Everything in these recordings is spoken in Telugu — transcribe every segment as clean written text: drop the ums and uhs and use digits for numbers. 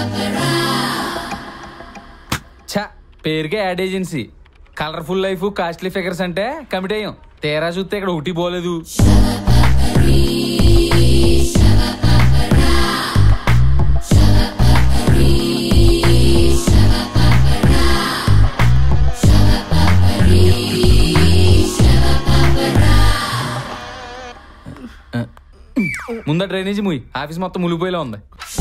ఛా, పేరుకే ad agency. Colourful life, costly figures అంటే కమిటీ అయ్యాం. తేరా చూస్తే ఇక్కడ ఒకటి పోలేదు. ముందా డ్రైనేజీ ముయ్, ఆఫీస్ మొత్తం ములిపోయేలా ఉంది.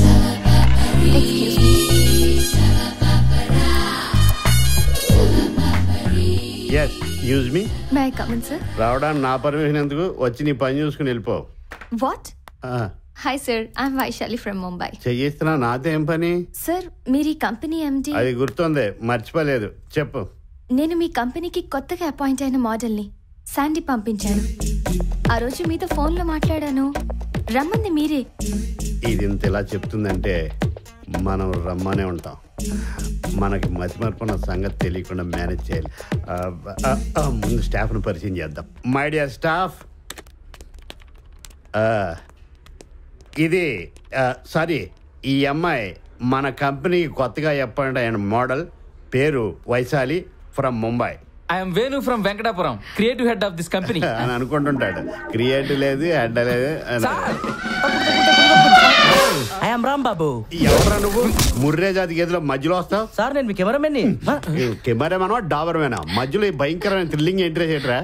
yes use me may I come in sir రావడానికి నా పర్మిషన్ ఎందుకు? వచ్చి నీ పని చూసుకుని వెళ్ళిపో. what hi sir I'm Vaishali from Mumbai. చెయ్యిస్తున్నా నాతో ఏం పని? sir మీరీ కంపెనీ MD అది గుర్తుంది, మర్చిపోలేదు, చెప్పు. నేను మీ కంపెనీకి కొత్తగా అపాయింట్ అయిన మోడల్ని శాండీ పంపించాను. ఆ రోజు మీతో ఫోన్లో మాట్లాడాను, రమ్మంది మీరే. ఇది ఇంత ఇలా చెప్తుందంటే మనం రమ్మనే ఉంటాం. మనకి మతిమరుపున్న సంగతి తెలియకుండా మేనేజ్ చేయాలి. ముందు స్టాఫ్ను పరిచయం చేద్దాం. మై డియర్ స్టాఫ్, ఇది సారీ, ఈ అమ్మాయి మన కంపెనీకి కొత్తగా అపాయింట్ అయిన మోడల్, పేరు Vaishali, from Mumbai. I am Venu from Venkatapuram, creative head of this company అని అనుకుంటుంటాడు. క్రియేటివ్ లేదు, హెడ్ లేదు. ఎవరా నువ్వు? ముర్రే జాతి గేదెలో మధ్యలో వస్తావు? సార్ నేను మీ కెమెరామెన్. కెమెరామెనా డాబర్మేనా? మధ్యలో ఈ భయంకరమైన థ్రిల్లింగ్ ఎంట్రీ చేయటరా?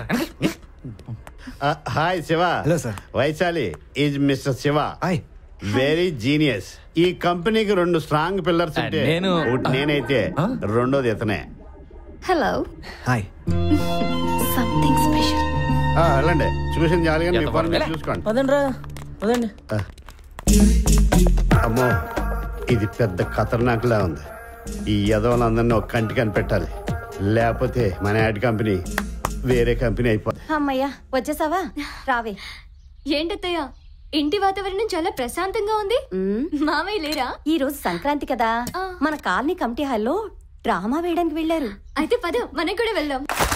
Hi Shiva. Hello sir. Vaishali is mister Shiva, very genius. ఈ కంపెనీకి 2 స్ట్రాంగ్ పిల్లర్స్ ఉంటే ఒకటి నేనైతే రెండోది ఇతనే. Hello hi. Something special. వెళ్ళండి, చూసిన జాలిగా మీ పని మీరు చూసుకోండి. పదండి. అమ్మో, ఇది పెద్ద ఖతర్నాక్లా ఉంది. ఈ యదవులందరినీ ఒక కంటి కనిపెట్టాలి, లేకపోతే మన యాడ్ కంపెనీ వేరే కంపెనీ అయిపోతుంది. అమ్మయ్యా వచ్చేసావా? రావే. ఏంటత్తయ్య, ఇంటి వాతావరణం చాలా ప్రశాంతంగా ఉంది. మామయ్య లేరా? ఈ రోజు సంక్రాంతి కదా, మన కాలనీ కమిటీ హాల్లో డ్రామా వేయడానికి వెళ్ళారు. అయితే పద, మనం కూడా వెళ్దాం.